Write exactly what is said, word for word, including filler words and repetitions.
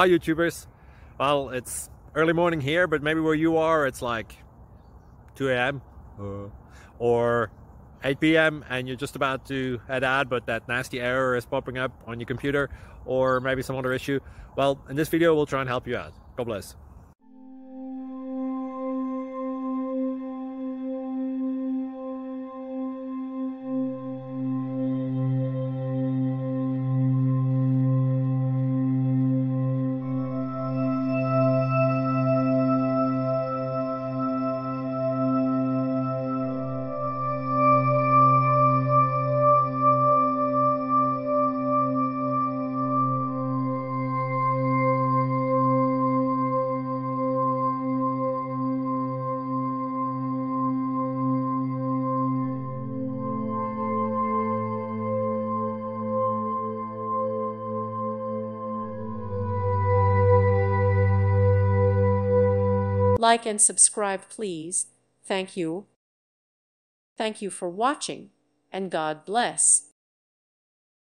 Hi YouTubers. Well, it's early morning here, but maybe where you are it's like two A M uh, or eight P M and you're just about to head out, but that nasty error is popping up on your computer, or maybe some other issue. Well, in this video we'll try and help you out. God bless. Like and subscribe, please. Thank you. Thank you for watching, and God bless.